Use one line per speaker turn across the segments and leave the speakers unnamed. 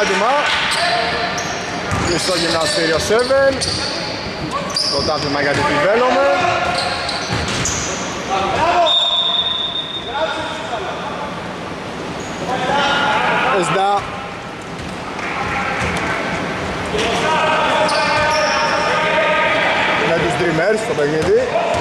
έτοιμα. Στο γυμναστήριο 7. Το τάθλημα για την development. Εσδά. Με τους Dreamers στο παιχνίδι.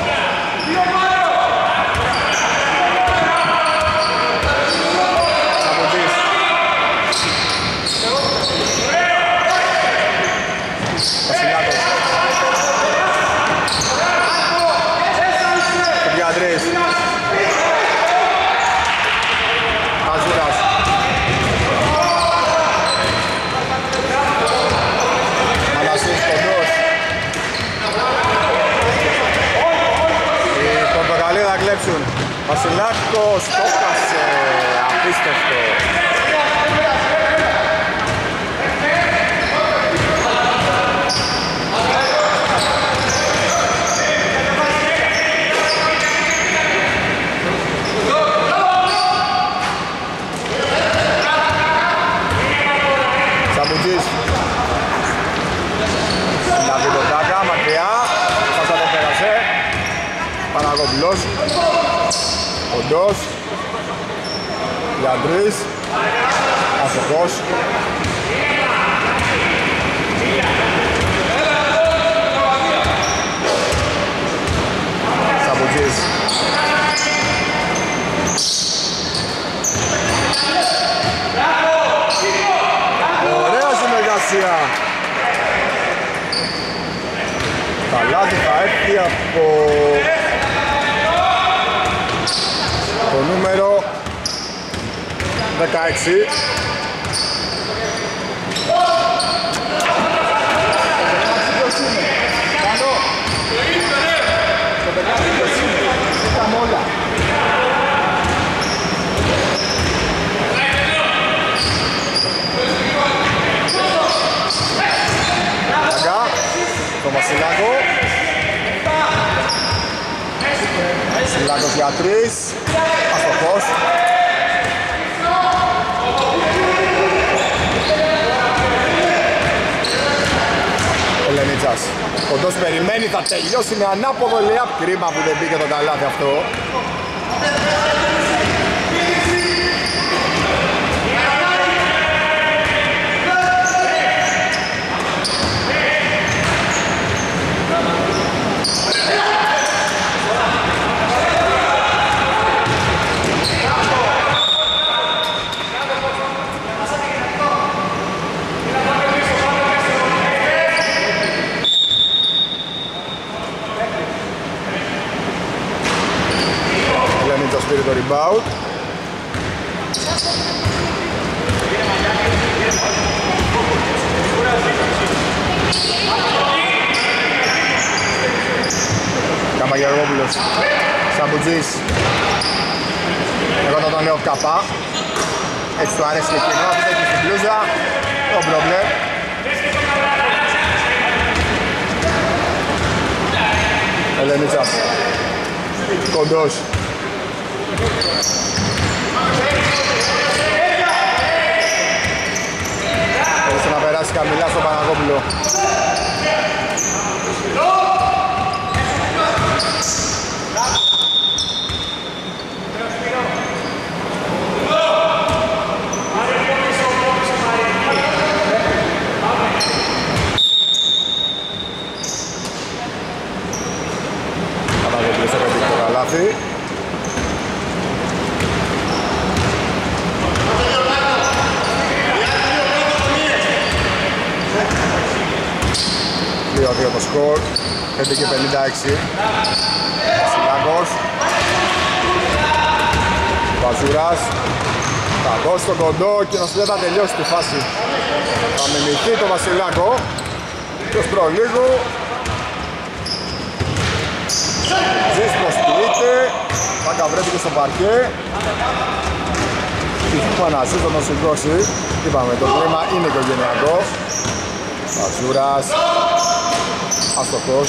Βασιλάκος, τόκασε, απίστευτο. Σαμπουτζής. Νταβιδοτάκα, μακριά, πάσα το πέρασε. Παναγόπουλος. Κοντός, Λιαντρής, Αστοχός. Σαμπουτζής. Ωραία συνεργασία. Καλάθι θα έρθει από το νούμερο 16. Το Βασιλάκο. Βασιλάκος για 3. Αστοχός. Ο Λενίτσας. Κοντός περιμένει, θα τελειώσει με ανάποδο layup. Κρίμα που δεν μπήκε το καλάθι αυτό. Πήρε το rebound. Καμαγερόπουλος. Σαμπουτζής. Εγώ θα τον λέω καπά. Έτσι του αρέσει και εκείνο. Αυτό έχει στην πλούζα. Το πρόβλημα. Ελενίτσας. Κοντός. Θέλησε να περάσει καμιλά στον Παναγόπουλο. Παναγόπουλος θα πετύχει το καλάθι. Δύο το σκορ, 5 και 56. Βασιλάκος. Βαζούρας. Θα δώσει τον κοντό και να σου δεν θα τελειώσει τη φάση. Θα μιμηθεί το Βασιλάκο. Ποιος προλίγου. Ζης προσποιείται. Θα καβρέτηκε στο παρκέ. Που αναζείς θα τον σηκώσει. Είπαμε το κλίμα είναι οικογενειακό. Βαζούρας. Αστοχός.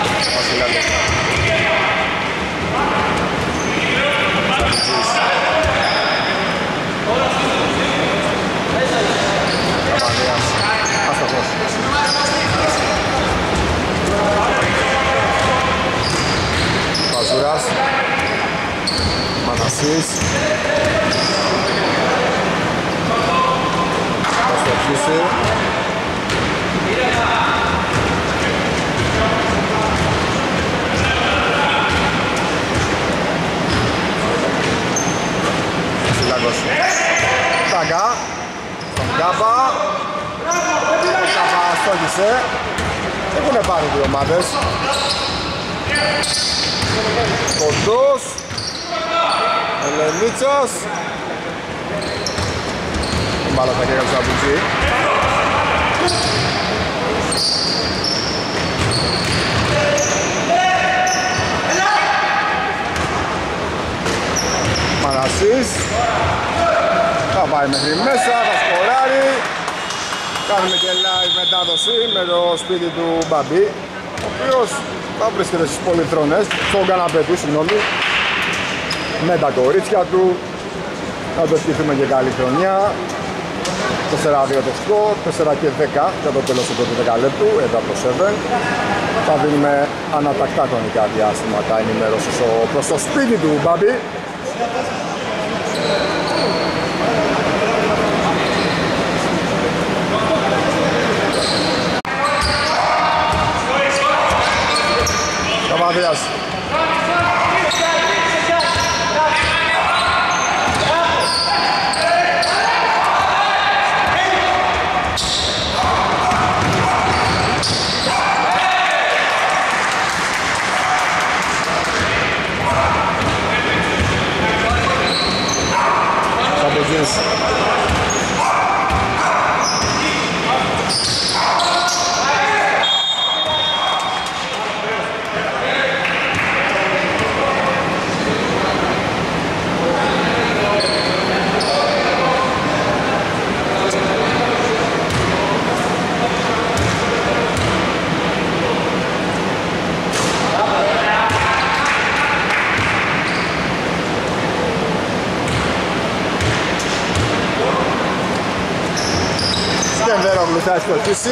Βασιλάκος. Βαζούρας. Μανασής. Θα στοχίσει. Βασιλάκος. Τάγκα. Στον Γκάμπα. Ο Γκάμπα στόχισε. Έχουνε πάρει δύο ομάδες. Κοντός. Ελενίτσας. Μπάλα τα χέρια του Σαμπουτζή. Μανασής. Θα πάει μέχρι μέσα, θα σκοράρει. Κάνουμε και live μετάδοση με το σπίτι του Μπαμπή, ο οποίος θα βρίσκεται στις πολυθρόνες, στον καναπέ του, συγγνώμη, με τα κορίτσια του. Να το ευχηθούμε και καλή χρονιά. 4-2 το σκορ, 4 και 10 για το τέλος του πρώτου δεκαλέπτου, εδώ από το 7. Θα δίνουμε ανατακτά χρονικά διάστηματα ενημέρωσης προς το σπίτι του Μπαμπή. Καβαδίας. Σαμποτζής. Σκενδέρογλου θα ευκολύσει.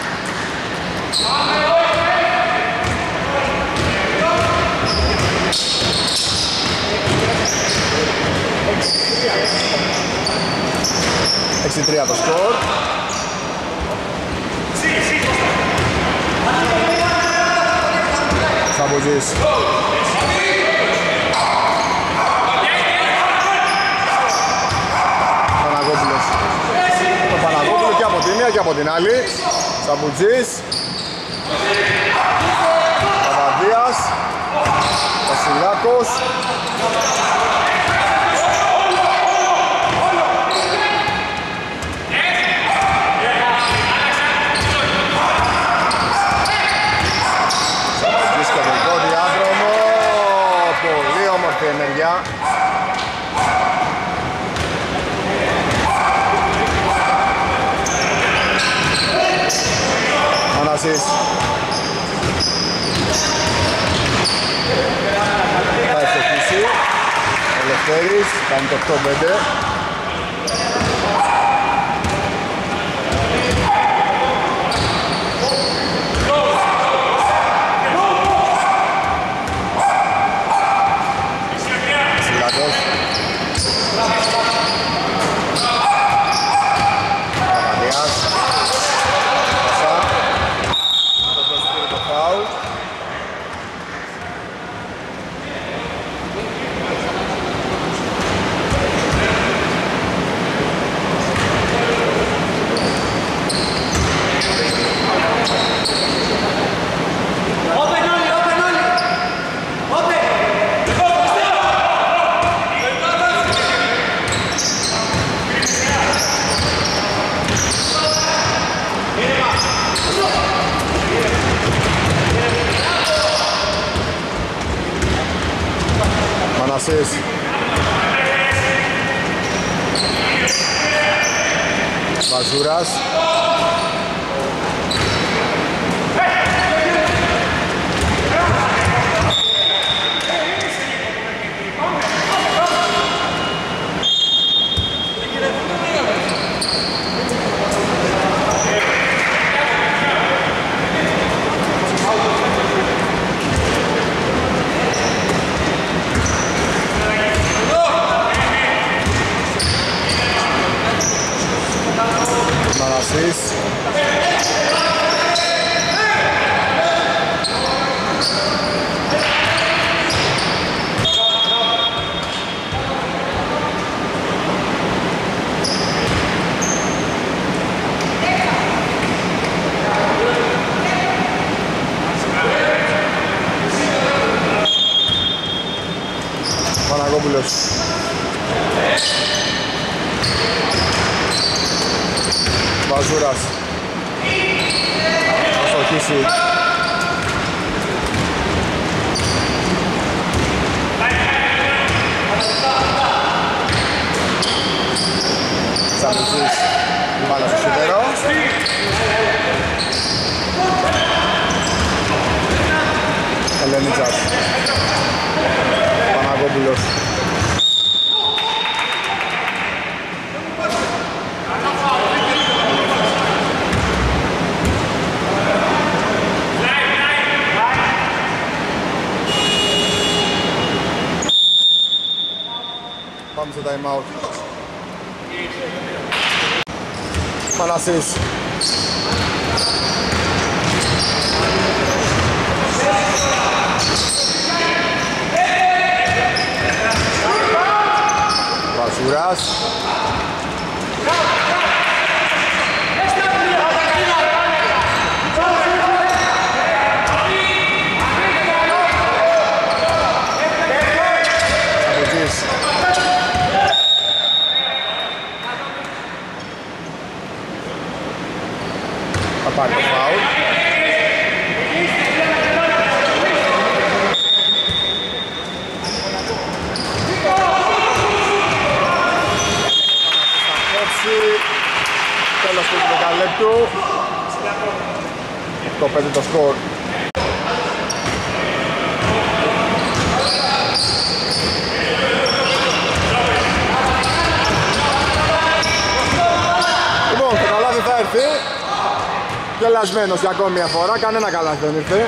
Έξι 3 το σκορ. Σαμποτζής. Παναγόπουλος. Το Παναγόπουλο και από τη μία και από την άλλη. Σαμπουτζής. Καβαδίας. Βασιλάκος. Σαμπουτζής κεντρικό διάδρομο. Πολύ όμορφη ενέργεια. Μανασής. Θα ευτυχίσει. Ο Λευτέρης κάνει το 8-5. Βασιλάκος. Καβαδίας. Μανασής. Βαζούρας. Μαρασής. Παναγόπουλος. Βαζούρας. Θα στοχίσει. Σαμιτζής. Μπάλα στο σίδερο. Ελενίτσας. Παναγόπουλος. Πάμε σε time out. Πανασής. Βασουράς. Θα πάρει το φάουλ. Τέλος του δεκαλέπτου. Το 5 το σκορ. Λοιπόν, το καλάθι θα έρθει. Γελασμένος για ακόμη μια φορά, κανένα καλάθι δεν ήρθε.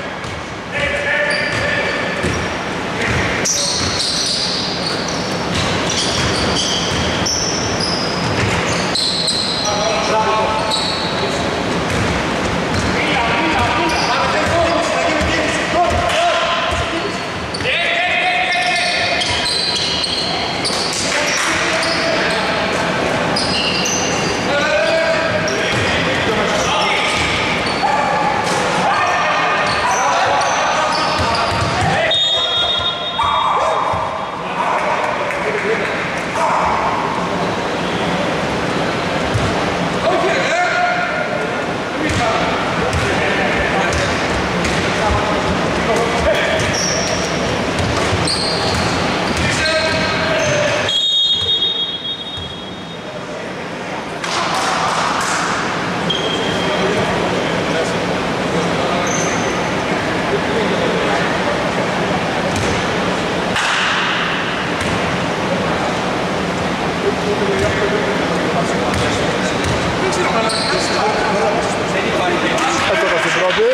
Έφτωτα στην πρώτη.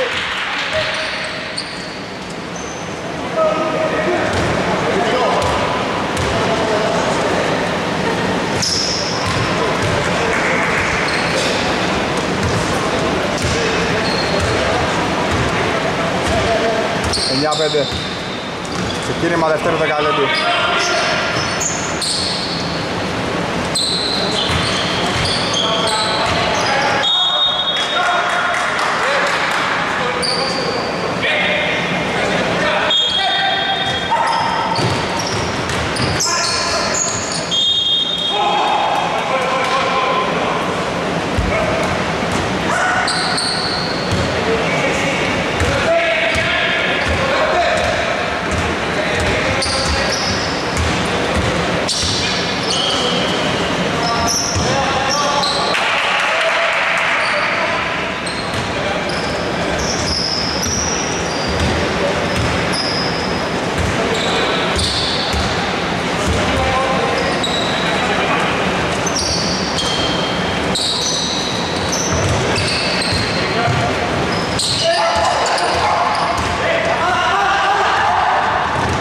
Εννιά πέντε. Ξεκίνημα δεύτερου δεκαλέπτου.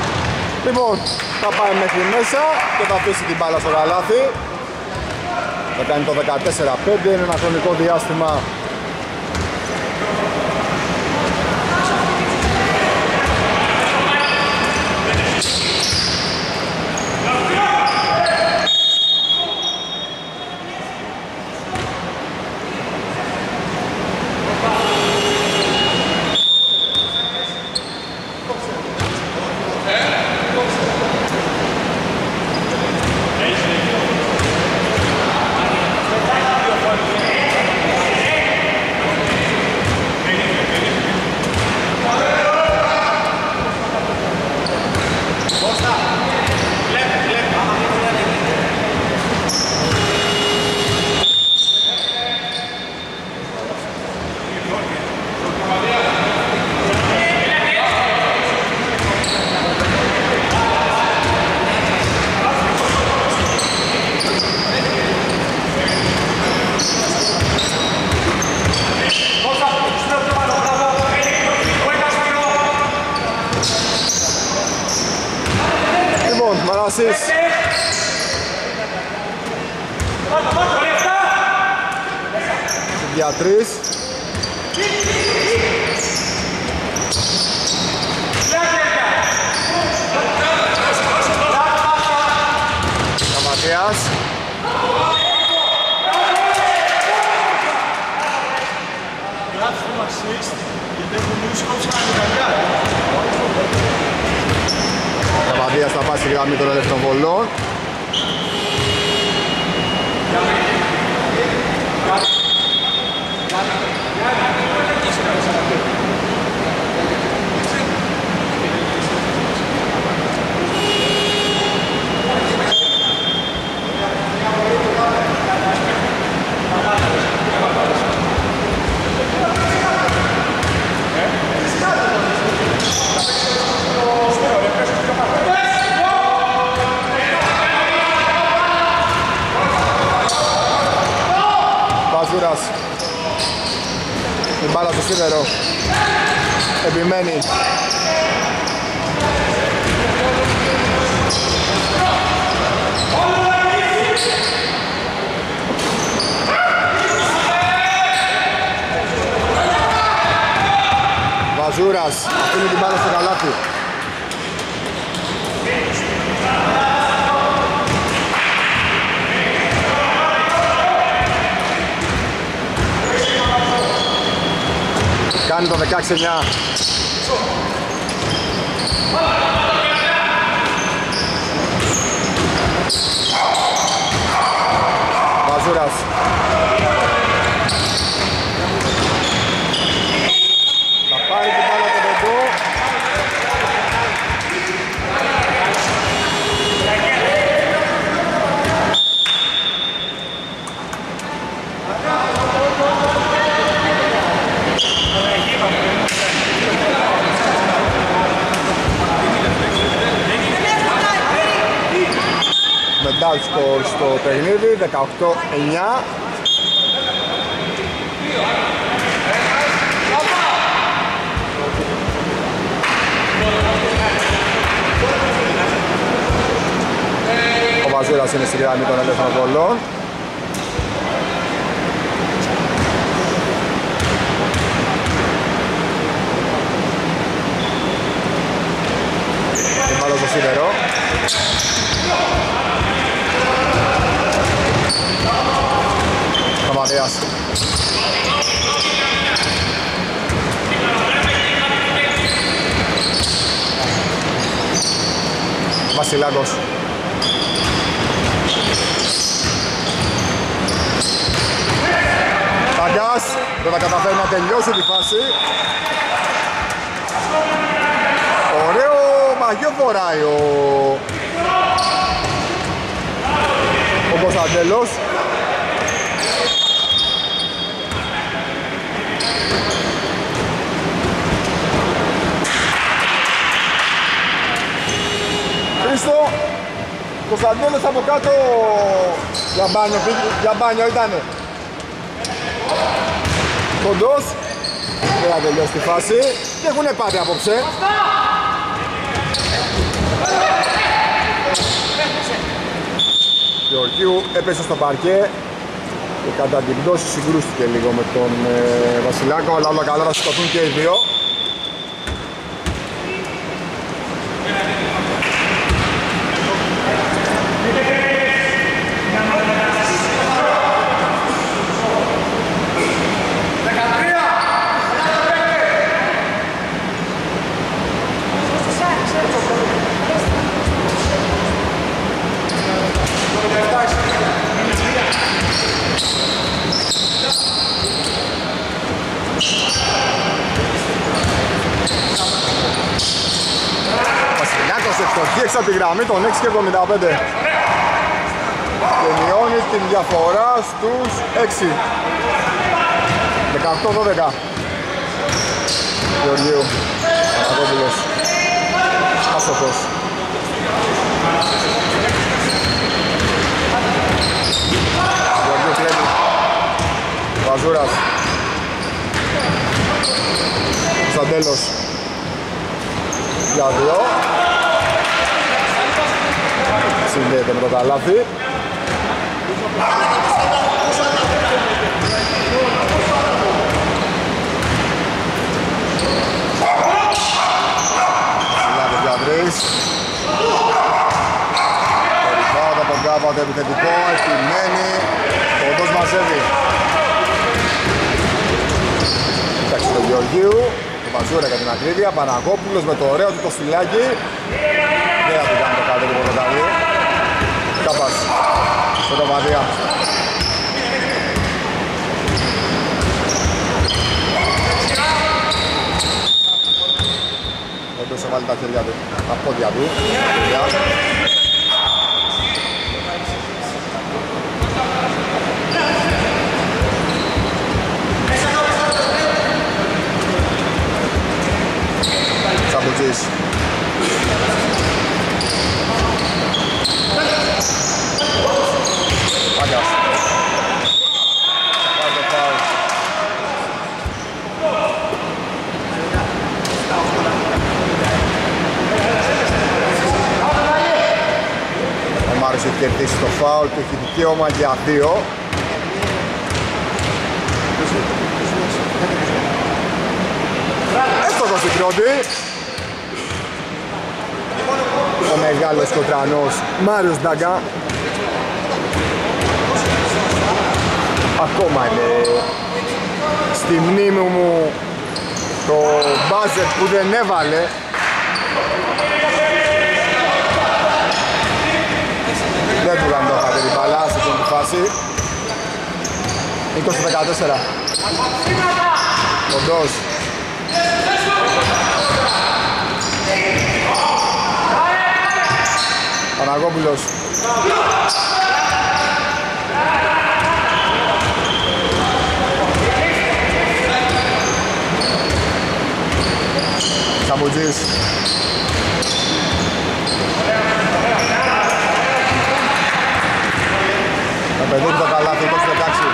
Λοιπόν, θα πάει μέχρι μέσα και θα αφήσει την μπάλα στο καλάθι. Θα κάνει το 14-5, είναι ένα χρονικό διάστημα για 3. Καματίας. Καματίας θα πάει στη γραμμή των ελεύθερων βολών. Βαζούρας, την μπάλα στο σίδερο, επιμένει. Βαζούρας, αφήνει την μπάλα στο καλάθι. Κάνει το 16-9. Βαζούρας. Θα πάρει την μπάλα το πεντό. Μετάλλ σκορ στο παιχνίδι, 18-9. Ο Βαζούρας είναι στη γραμμή των ελεύθερων βολών. Την μπάλα στο σίδερο. Καμαρίας. Βασιλάκος. Ταγκάς, δεν θα καταφέρει να τελειώσει τη φάση. Ωραίο μαγιό φοράει ο Κωνσταντέλος. Χρήστο, Κωνσταντέλος από κάτω για μπάνιο ήτανε. Κοντός, δεν θα τελειώσει τη φάση και έχουνε πάρει απόψε. Γεωργίου έπεσε στο παρκέ, Και κατά την πτώση συγκρούστηκε λίγο με τον Βασιλάκο, αλλά όλα καλά θα σηκωθούν και οι δύο. Έξω από τη γραμμή των 6 και 75 και μειώνει την διαφορά στους 6. 18-12. Γεωργίου Αγόπουλος άστοχος. Γεωργίου κλέβει. Βαζούρας. Κωνσταντέλος για 2. Συνδέεται με το καλάθι. Συλλάβει για 3. Περιφάωτα από κάπου επιθετικό, επιμένει. Ποντός μαζεύει. Εντάξει το Γεωργίου, το Βαζούρα για την ακρίβεια. Παναγόπουλος με το ωραίο του το στυλάκι. Δεν θα του κάνει το κάτω του πρωτοκαλίου. Κάπας, φωτοβαδία. Δεν μπορούσε να βάλει τα χέρια του, τα πόδια του. Τσαμπουτζής. Πάγκας. Πάρ' το φάουλ. Ο Μάριος έχει κερδίσει το φάουλ, του έχει δικαίωμα για 2. Έστοχος η πρώτη. Ο μεγάλος κοτρανός Μάριος Ντάγκα. Ακόμα είναι στη μνήμη μου το μπάζερ που δεν έβαλε. Δεν του κάνει το χατερή μπαλά σε αυτή τη φάση. 20-14. Κοντός. Παναγόπουλος. Σαμπουτζής. Θα πετύχει το καλάθι, 20-16.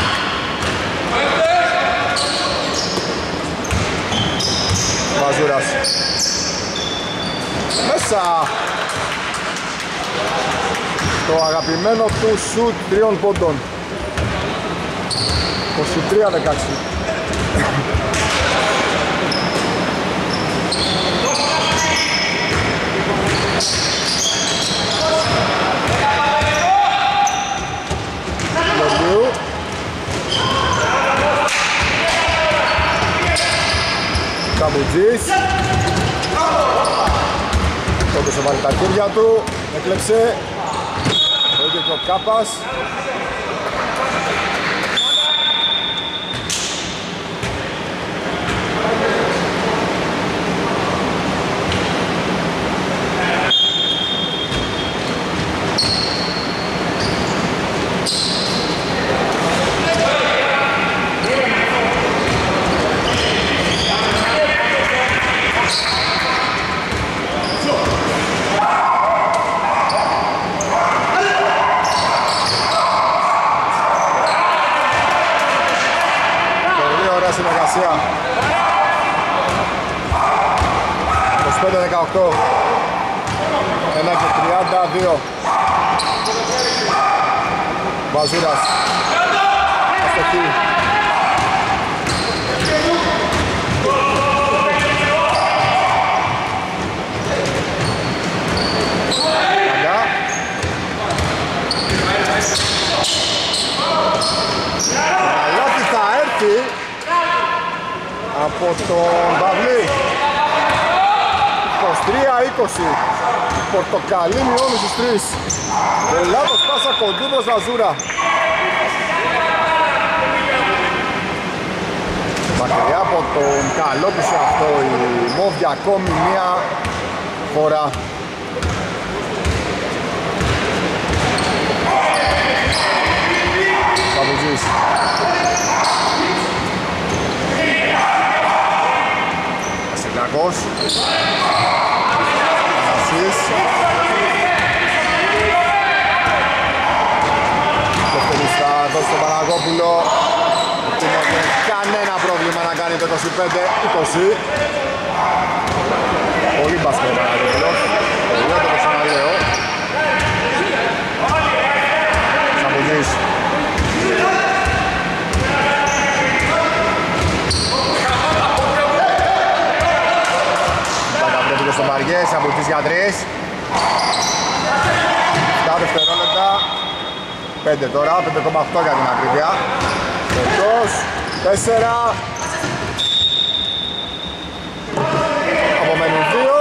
Βαζούρας. Μέσα. Το αγαπημένο του σουτ 3 πόντων. 23-16. Γεωργίου. Καμπουτζής. Τότε σε βάλει τα χέρια του. Έκλεψε. Το ίδιο και ο Κάπας. Συνεργασία 25-18. 1 και 32. Βαζούρας. αστοχή. Καλάθι θα έρθει από τον Παυλή. 23-20. Πορτοκαλί μειώνει στους 3. Λάθος πάσα κοντού προς Βαζούρα. Μακριά από τον καλό του σε αυτό η Μόβια ακόμη μία φορά. Παπουζής. Ασυλακός. Ανασής. Δεύτερης θα δώσει τον Παναγόπουλο. Δεν έχει κανένα πρόβλημα να κάνει το 25-20. Πολύ μπασκετ Παναγόπουλος. Πολύ το ξαναλέω. Σαμπουζής. Στον Μαριές, Σαμπουζής για 3. 7 δευτερόλεπτα. 5 τώρα, 5,8 για την ακρίβεια. Περτός, 4. Απομένουν 2.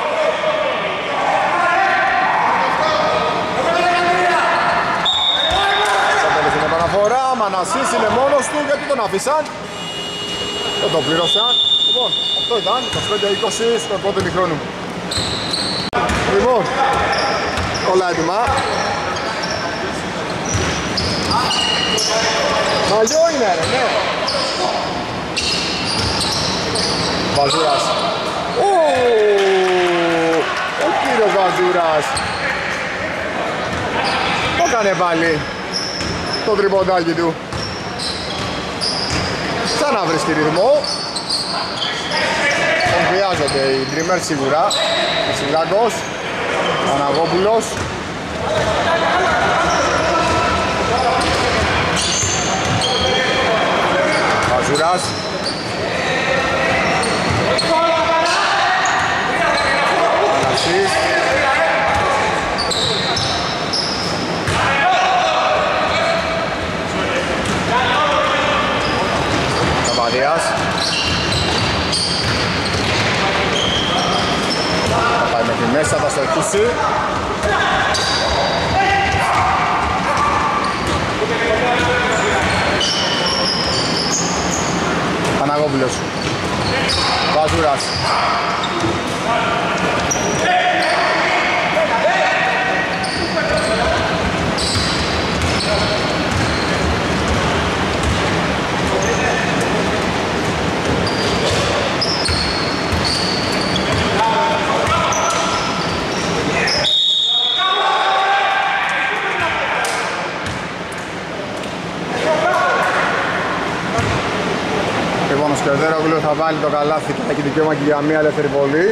Θα τέλος την επαναφορά, Μανασής είναι μόνος του γιατί τον αφήσαν. Δεν τον πλήρωσαν. Λοιπόν, αυτό ήταν 25-20 στο πρώτο ημιχρόνου. Λοιπόν, όλα έτοιμα. Μαλλιό είναι ρε, ναι. Βαζούρας. Ο κύριος Βαζούρας. Το έκανε πάλι το τριποντάκι του. Ξανά βρίσκει ρυθμό. Τον χρειάζονται οι Dreamers σίγουρα. Ασυλάκος, Παναγόπουλος. Βαζούρας. Ανασής. Καβαδίας. Θα πάει μέχρι μέσα, θα στοχίσει. Παναγόπουλος. Βαζούρας. Ο Σκερδέρογλου θα βάλει το καλάθι και έχει δικαίωμα και για μία ελεύθερη βολή.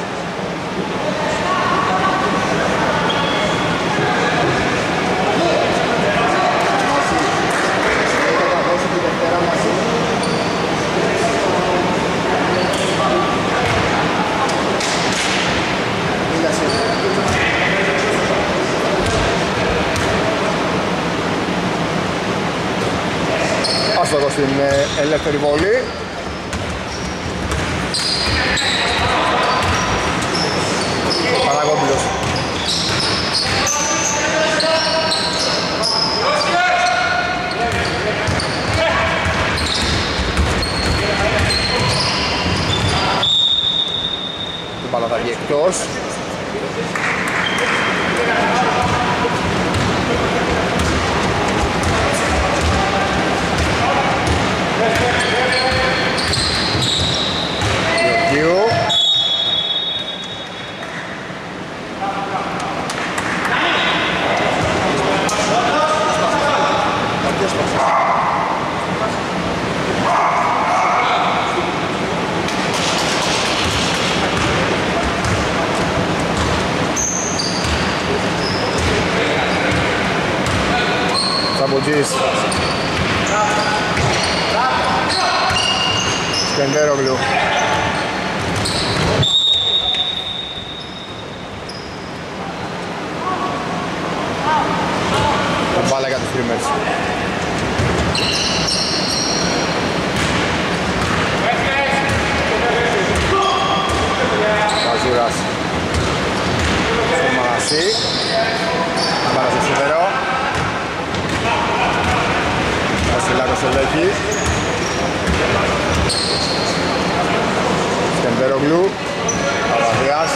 Άστοχος στην ελεύθερη βολή. Παναγόπουλος. Την μπάλα θα βγει εκτός. Σαμποτζής. Σκεντέρογλου. Μπάλα για τους Dreamers. Βαζούρας στον Μανασί. Μπάλα στο σίδερο. Βασιλάκος ελέγχει. Σκεντέρογλου. Παπαδίας.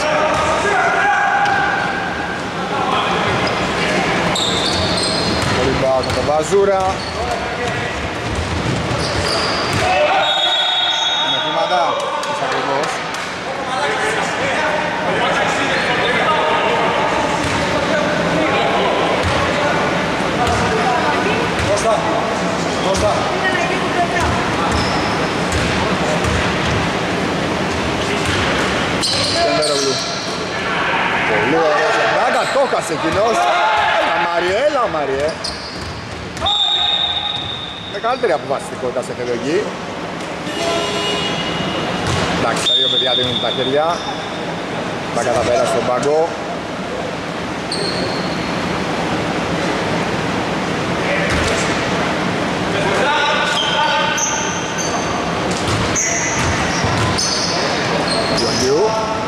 Πολύ μπάος με τον Βαζούρα. Είναι βήματα. Είσαι ακριβώς. Κώστα. Σκεντέρογλου. Πολύ ωραίος. Μπράγκα το χάσε εκείνος. Έλα Μαριέ. Με καλύτερη αποφασιστικότητα σε επιλογή. Εντάξει, τα δύο παιδιά δίνουν τα χέρια. Τα καταπέρα στον πάγκο. Γεωργίου.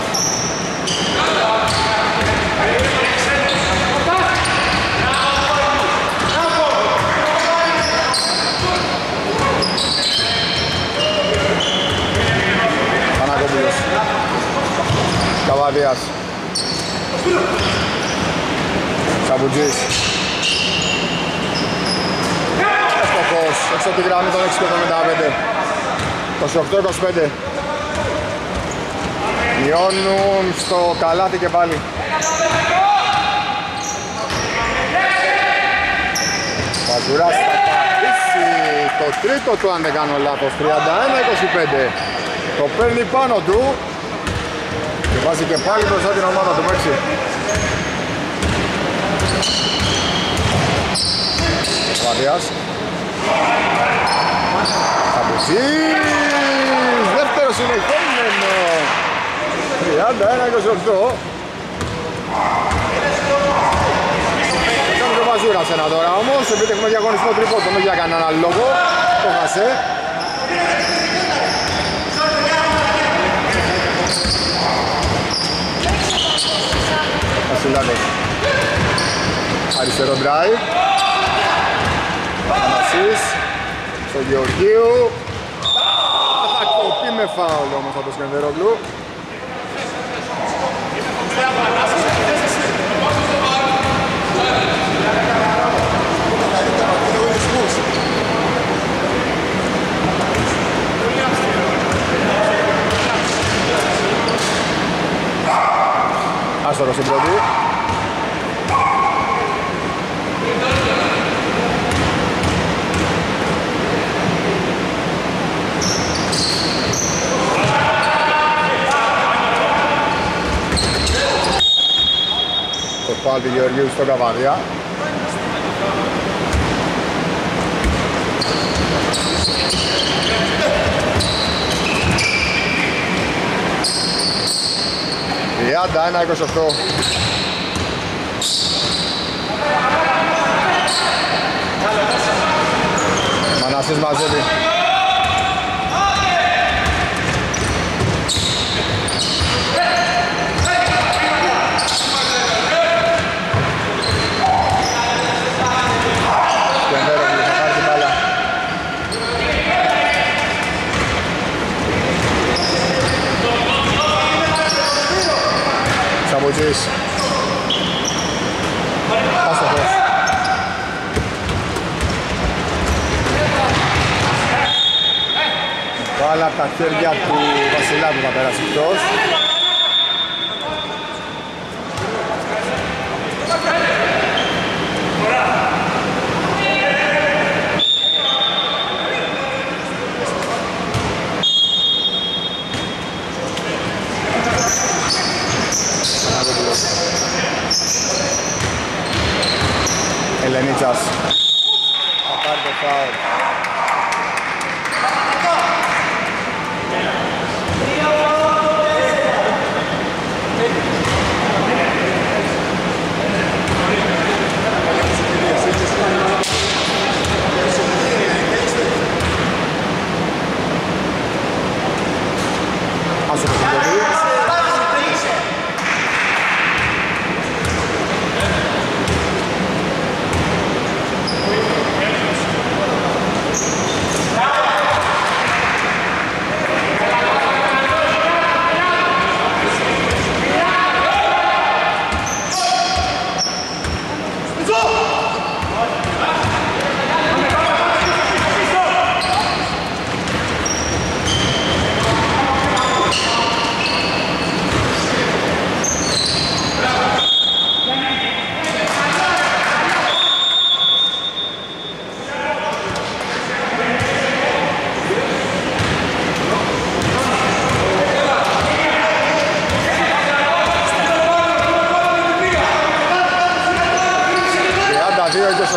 Πανακόπουλος. Καβαδίας. Σαμπουτζής. Εύστοχος, έξω από τη γραμμή των 6,75. 28-25. Μειώνουν στο καλάθι και πάλι. Βαζουράς θα πατήσει το τρίτο του αν δεν κάνω λάθος. 31-25. Το παίρνει πάνω του και βάζει και πάλι μπροστά την ομάδα του Μέξη. Βαδίας. Σαμπουτζής. Δεύτερο συνεχόμενο. 31-28. Κάνουμε το Βαζούρας ένα τώρα όμως, επειδή έχουμε διαγωνισμό τριπότο, δεν για κανέναν άλλο λόγο. Το χασέ. Βασιλάκος. Αριστερό drive. Ανασής. Στο Γεωργίου. Θα κοπεί με φάουλ όμως από το Σκενδερόγλου. Άστορο στην πρώτη. Το φάουλ του Γεωργίου στον Καβάδια. Τριάντα, 1-28. Μανασής μαζεύει. Σαμπουτζής. Άστοχος. Βάλα από τα χέρια του Βασιλάκου θα περάσει εκτός. Ελενίτσας θα πάρει το φάουλ.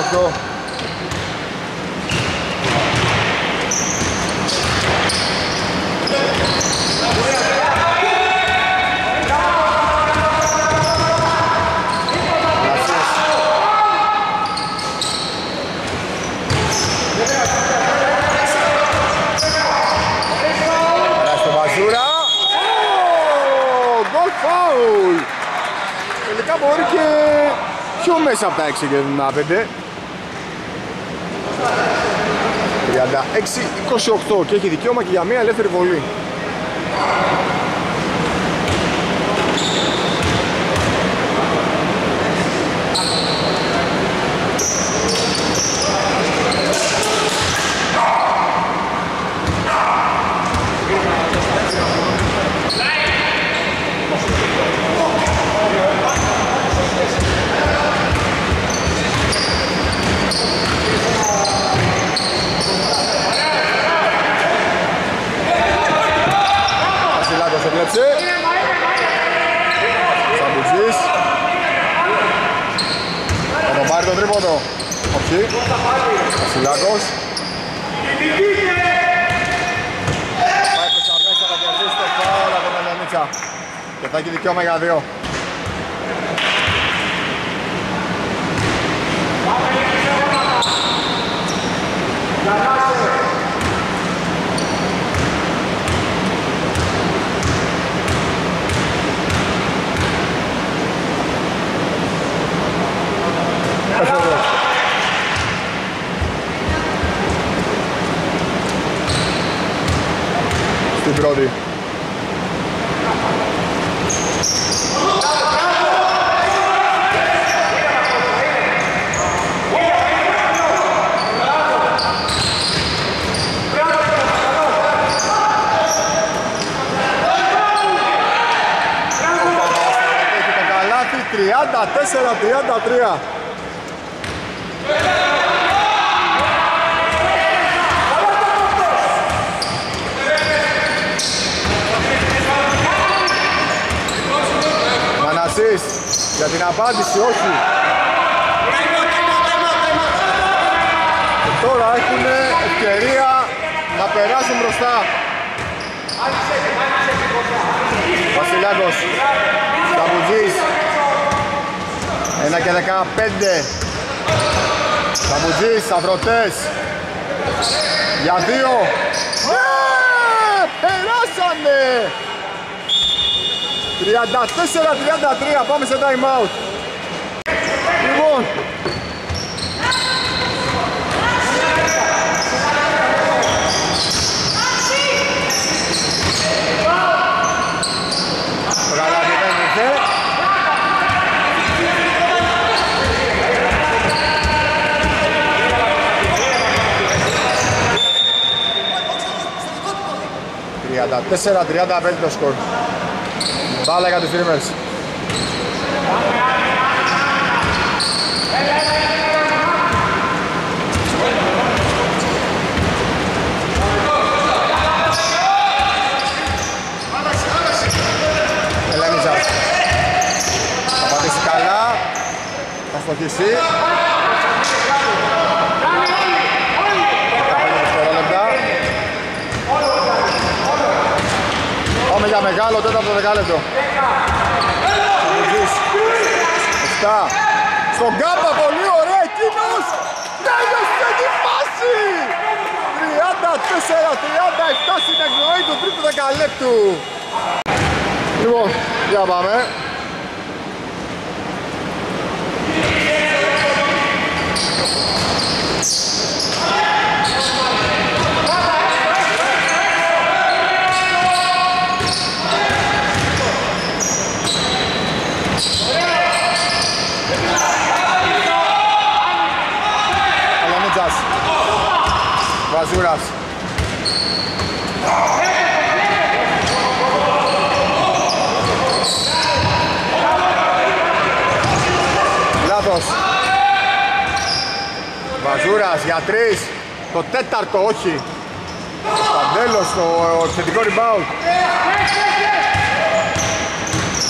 αυτό. Τελικά μπορεί και πιο μέσα από τα 6 και τα 5. 36-28 και έχει δικαίωμα και για μια ελεύθερη βολή. Σαμπουτζής. Θα τον πάρει το τρίποντο. Όχι. Βασιλάκος. Πάει προς τα μέσα, θα κερδίσει το φάουλ από τον Ελενίτσα. Και θα έχει δικαίωμα για 2. Στην πρώτη. Έχει το καλάθι 34-33. Μανασής για την απάντηση, όχι. Και τώρα έχουν ευκαιρία να περάσουν μπροστά. Βασιλάκος, Σαμπουτζής, 1 και 15. Σαμπουτζής, Σταυρωτές, για 2. Περάσανε! 34-33, πάμε σε time out. Λοιπόν, το καλάθι δεν ήρθε. ...34-35 το σκορ. Μπάλα για τους Dreamers. Ελένιζας. Θα πατήσει καλά. Θα στοχίσει. 15 δευτερόλεπτα. Πάμε για μεγάλο τέταρτο δεκάλεπτο. Σαμπουτζής. 7. Στον Κάμπα, πολύ ωραία εκείνος. Τέλειωσε τη φάση. 34-37 στην εκνοή του τρίτου δεκαλέπτου. Λοιπόν, για πάμε. Βαζούρας. Λάθος. Βαζούρας για 3. Το τέταρτο όχι. Παντέλος το επιθετικό rebound.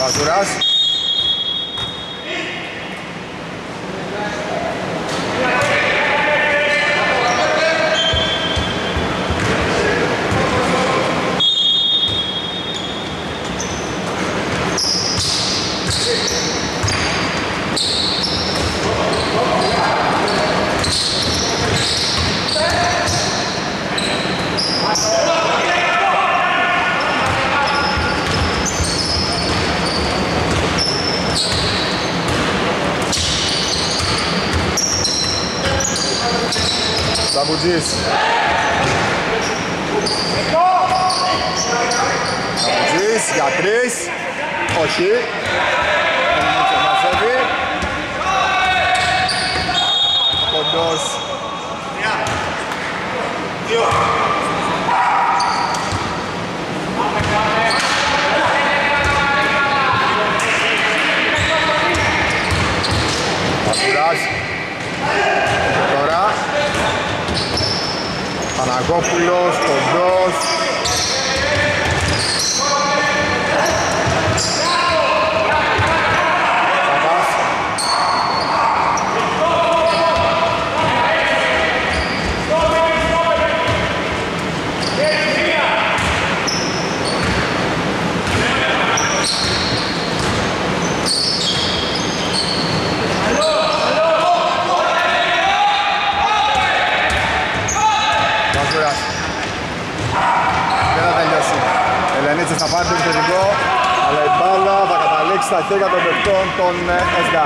Βαζούρας. Σαμπουτζής. Σαμπουτζής για 3. Όχι. Μαζεύει. Κοντός. Πασουράς. Τώρα Παναγόπουλος, Κοντός. Σαβάς. Δεν θα τελειώσει. Ελενίτσος θα πάρει το επιθετικό, αλλά η μπάλα θα καταλήξει στα χέρια των παιχτών των ΕΣΔΑ.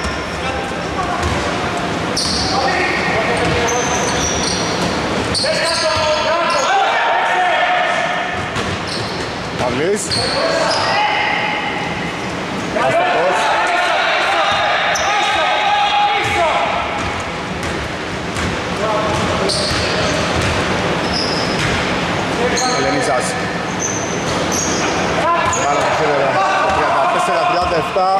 Παυλής. Αστοχός. Ελενίσας. Πάρα το φίδερα. 34-37.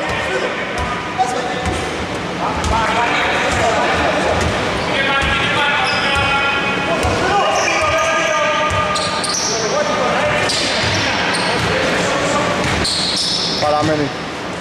Παραμένει.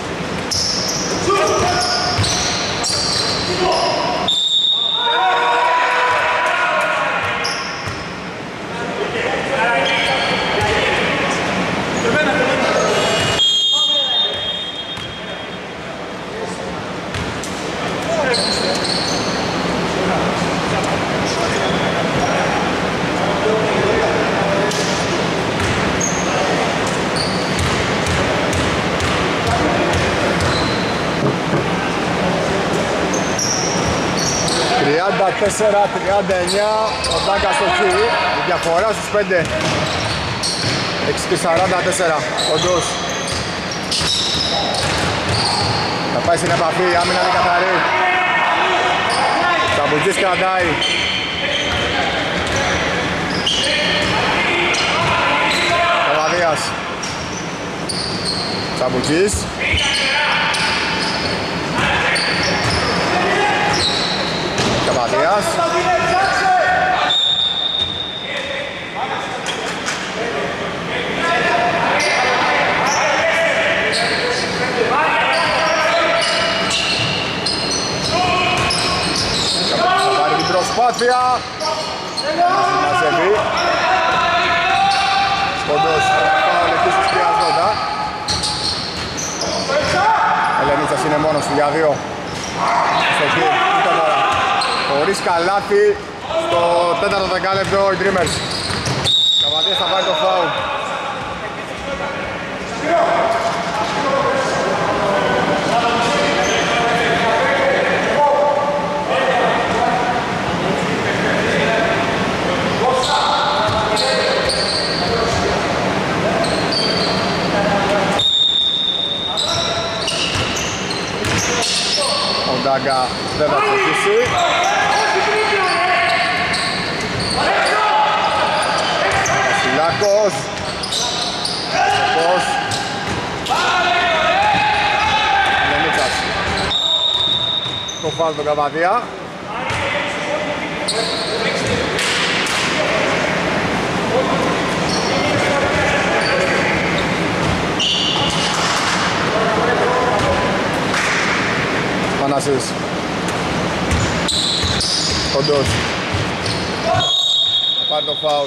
Τέσσερα, 39, ο Ντάγκας στο χ, η διαφορά στους 5. 6-44, Κοντός. Θα πάει στην επαφή, άμυνα είναι καθαρή. Σαμπουτζής κρατάει. Καβαδίας. Σαμπουτζής. Καβαδίας. Θα πάρει την προσπάθεια. Μαζεύει. Σκοντός. Φάουλ εκεί στους χρειαζόντα. Ελενίτσας είναι μόνος του για 2. Στο χ. Κοίτα τώρα. Χωρίς καλάθι στο 4ο δεκάλεπτο οι Dreamers. Καβαδίας θα πάρει το φάουλ. Ο Ντάγκα δεν θα στοχίσει. Βασιλάκος. Αστοχός. Λενίτσας. Το φάουλ τον Καβαδία. Πανάσης. Κοντός. Θα πάρει το φάουλ.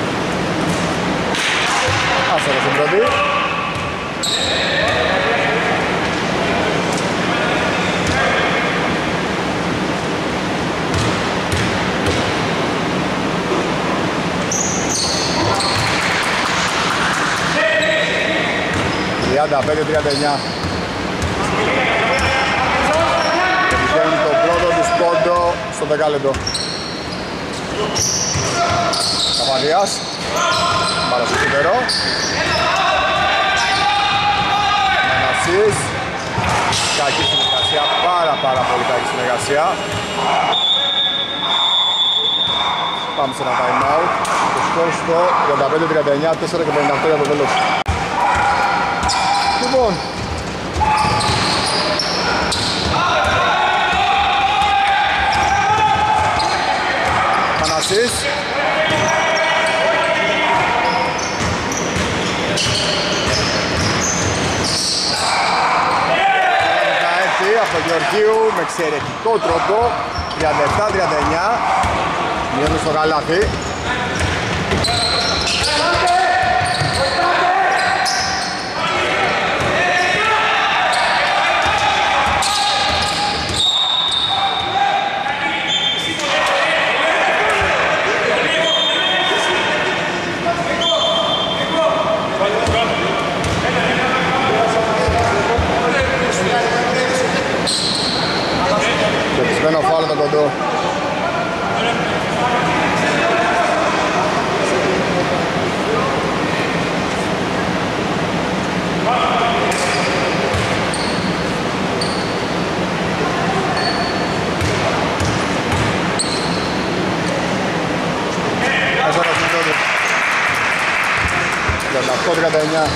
Άστοχος στην πρώτη. 45-39. Βγαίνουν τον πρώτο τους πόντο στο δεκάλεπτο. Καπαδίας, μπάλα στο σίδερο. Μανασής. Κακή συνεργασία, πάρα πολύ κακή συνεργασία. Πάμε σε ένα time out. Το σκορ στο 35-39, 4 και 58 για το τέλος. Λοιπόν, Μανασής. Από Γεωργίου με εξαιρετικό τρόπο 37-39. Μειώνει στο καλάθι. Πεσμένο φάουλ το κοντό. Αυτό 39.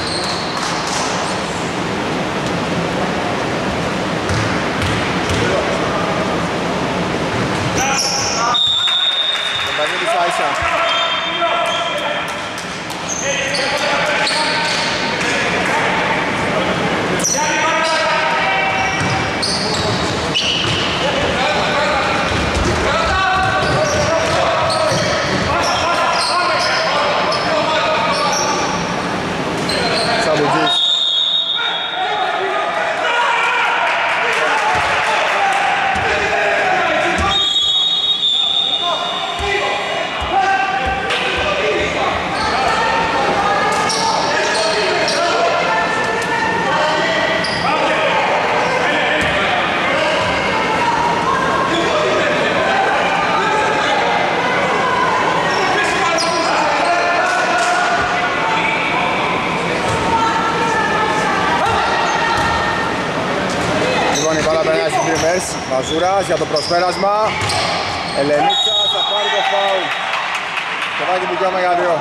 Μαζούρας για το προσπέρασμα. Ελενίτσα θα πάρει το φάουλ. Το βάζει δικαίωμα για 2.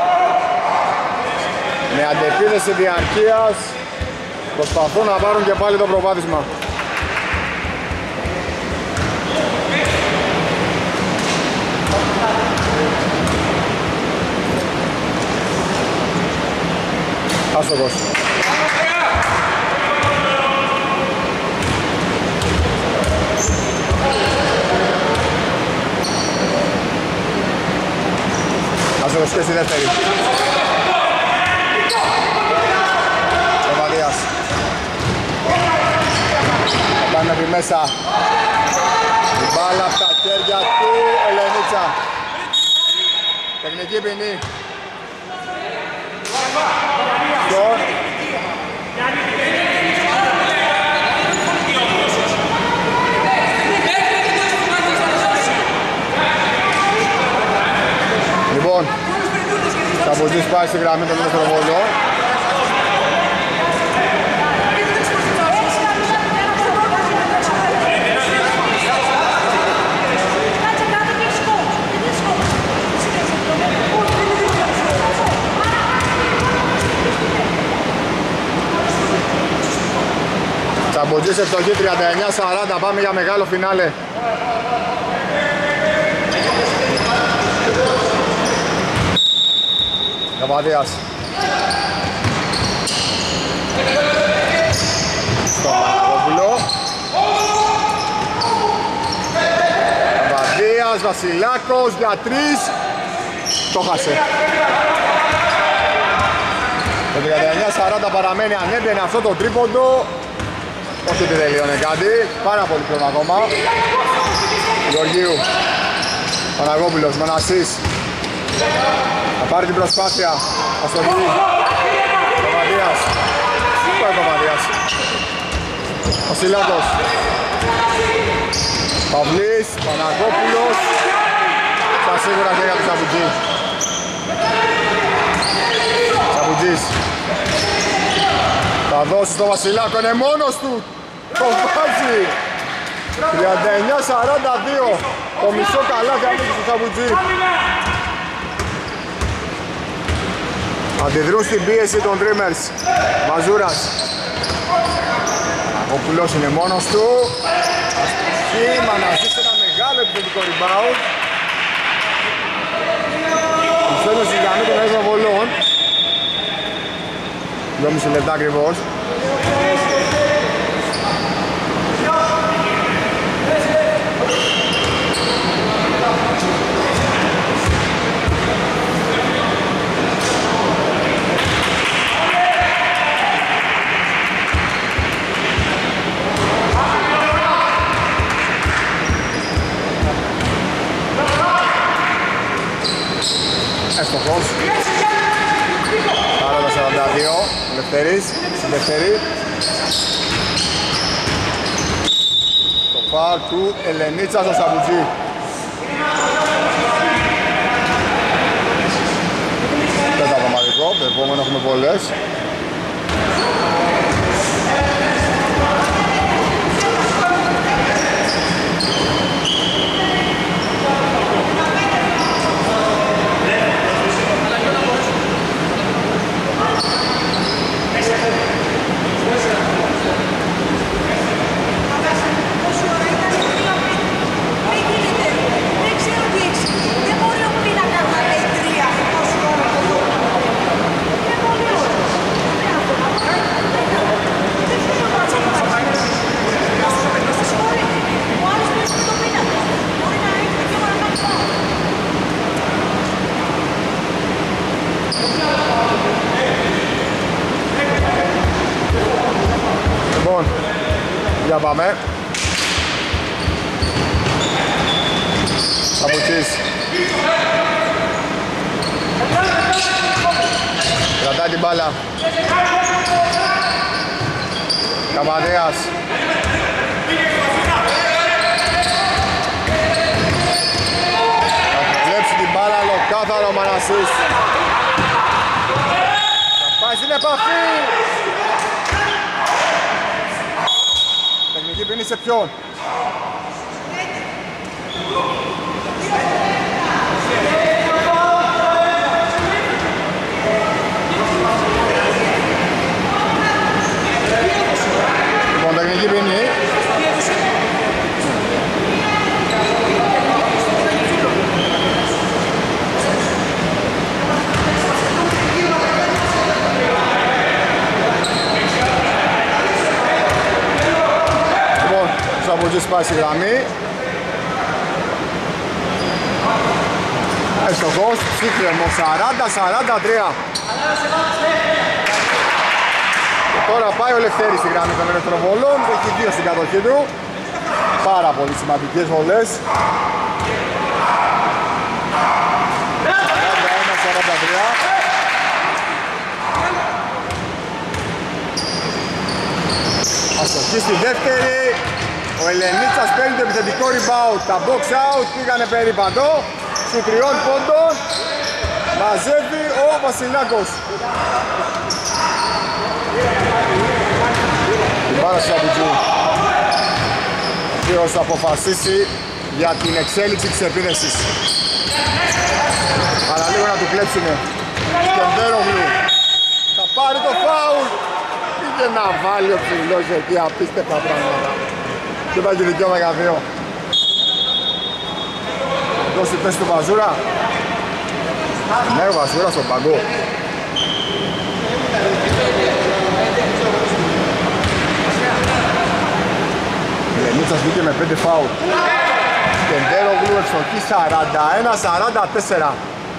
Με αντεπίθεση διαρκείας προσπαθούν να πάρουν και πάλι το προβάδισμα. Άσογος. Άσογος και στη δεύτερη. Κοβαδίας. Θα πάνε επί μέσα. Η μπάλα από τα χέρια του Ελενίτσα. Τεχνική ποινή. Λοιπόν, θα αποζήσει πάει στη γραμμή τον δεύτερο βόλο. Τσαμποτζής ευστοχή 39-40, πάμε για μεγάλο φινάλε. Καβαδίας. Στον Παναγόπουλο. Καβαδίας, Βασιλάκος για 3. Το χάσε. Το 39-40 παραμένει, αν έμπαινε αυτό το τρίποντο. Όχι ότι τελειώνε κάτι, πάρα πολύ χρόνο ακόμα. Γεωργίου. Παναγόπουλος, Μανασής. Θα πάρει την προσπάθεια. Αστοχή. Καβαδίας. πάει ο Παπαδίας. Βασιλάκος. Παυλής, Παναγόπουλος. Στα σίγουρα και για τον Σαπουτζή. Σαπουτζής. Θα δώσει στο Βασιλάκο, είναι μόνος του. Το βάζει. 39-42. Το μισό καλάθι ανήκει στο Σαπουτζή. Αντιδρούν στην πίεση των Dreamers. Μαζούρας. Ο Πουλός είναι μόνος του. Αστοχή, να ζήσει ένα μεγάλο επιθετικό rebound. Πιστεύω στη γραμμή των αριθμών βολών. 2,5 λεπτά ακριβώς. Έστοχος. 40-42. Λευτέρης. Λευτέρη. Το φάουλ του Ελενίτσα στο Σαπουτζή. Πενταδοματικό. Το επόμενο έχουμε πολλές. Για πάμε. Σαπουτζής. Κρατάει την μπάλα. Καπαδέας. Θα κλέψει την μπάλα, ολοκάθαρο ο Μανασής. Θα πάει στην επαφή. Τεχνική ποινή σε ποιον? Λοιπόν, τεχνική ποινή. Από εκεί σπάει στη γραμμή. Ευτυχώς, ψύχρεμο, 40-43. Και τώρα πάει ο Λευτέρης στη γραμμή των ηλεκτροβολών. Έχει 2 στην κατοχή του. Πάρα πολύ σημαντικές βολές. 41-43. Αστοχή στη δεύτερη. Ο Ελενίτσας παίρνει το επιθετικό rebound. Τα box out πήγανε περίπατο. Σου 3 πόντων. Μαζεύει ο Βασιλάκος. Την μπάλα στο Σαπουτζή. Ο οποίος θα αποφασίσει για την εξέλιξη της επίδεσης. Αλλά λίγο να του κλέψουνε. Σκεντέρογλου. Θα πάρει το φάουλ. Πήγε να βάλει ο ψηλός εκεί, απίστευτα πράγματα. Και υπάρχει δικαίωμα για 2. Δώσει θέση του Βαζούρα. Ναι, ο Βαζούρα στον παγκό. Η Λενίτσας βγήκε με 5 φάουλ. Σκεντέρογλου εξοχή 41-44.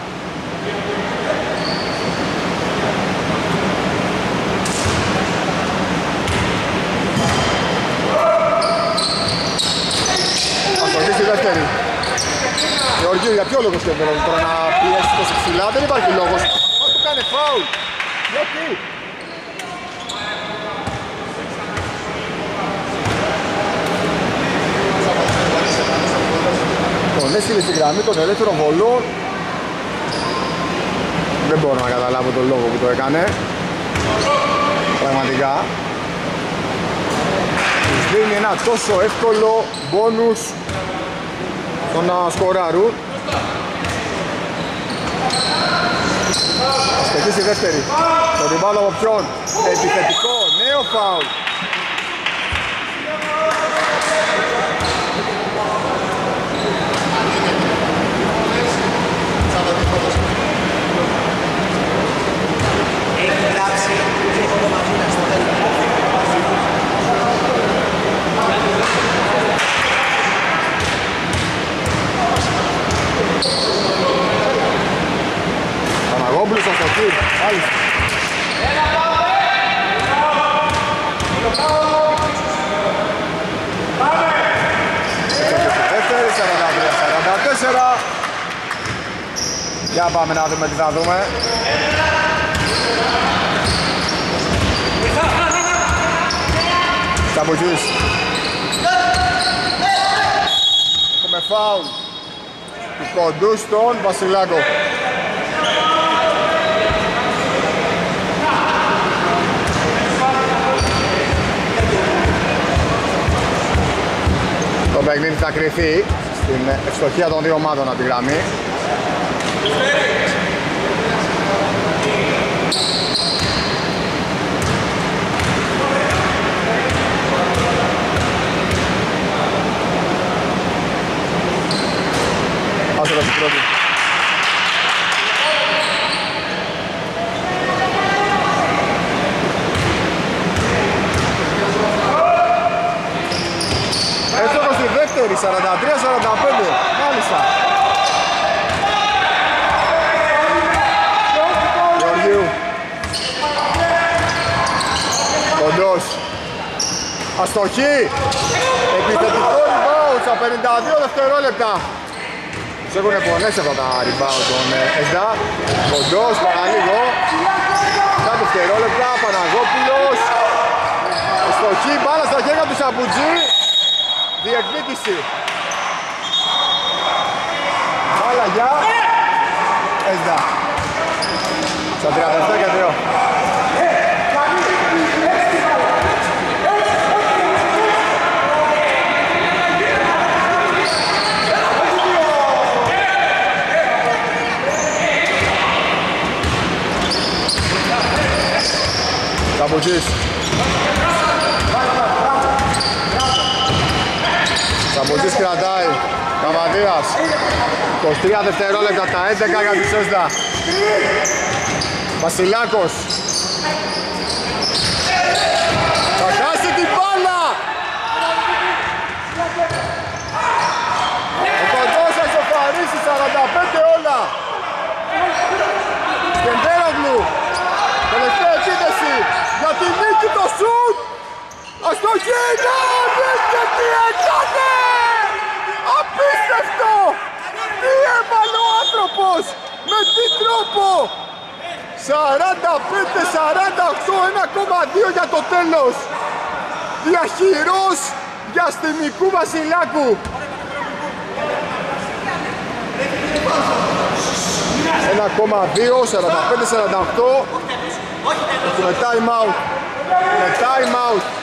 Στη δεύτερη. Γεωργίου, για ποιο λόγο σκέφτεται τώρα να πιέσει τόσο ψηλά? Δεν υπάρχει λόγος. Μα του κάνει φάουλ. Γιατί? έστειλε στη γραμμή των ελεύθερων βολών. Δεν μπορώ να καταλάβω τον λόγο που το έκανε. Πραγματικά. Τους δίνει ένα τόσο εύκολο μπόνους στο να σκοράρουν. Θα στεκίσει η δεύτερη. Το ριμπάουντ από ποιον? Επιθετικό, νέο φάουλ. Παναγόπουλος στο στοχή, μάλιστα. Δεύτερη, 43-44. Για πάμε να δούμε τι θα δούμε. Τσαμπουκής. Έχουμε φάουλ του κοντού στον Βασιλάκο. Το παιχνίδι θα κρυφθεί στην ευστοχία των δύο ομάδων από τη γραμμή. Άσε το πρώτο. Έστοχος στη δεύτερη, 43-45, μάλιστα. Γεωργίου. Κοντός. Αστοχή. Επιθετικό rebound στα 52 δευτερόλεπτα. Τους έχουν πονέσει αυτά τα rebound των ΕΣΔΑ. Κοντός, παραλίγο. 7 δευτερόλεπτα, Παναγόπουλος. Αστοχή, μπάλα στα χέρια του Σαμπουτζή. Διεκδίκηση. Μπάλα για ΕΣΔΑ. Στα 37 και 2. Σαμπουτζής. Σαμπουτζής κρατάει. Καβαδίας. 23 δευτερόλεπτα τα 11 για τους ΕΣΔΑ. Βασιλάκος. Θα χάσει την μπάλα. Ο κοντός θα ισοφαρίσει 45 όλα. Κεντέρογλου. Τελευταία επίθεση για τη νίκη το σουτ. Αστοχή, τι έκανε! Απίστευτο! Τι έβαλε ο άνθρωπος! Με τι τρόπο! 45-48, 1,2 για το τέλος! Διαχειρός για αστυνικού Βασιλάκου! 1,2, 45-48. Έχουμε time out.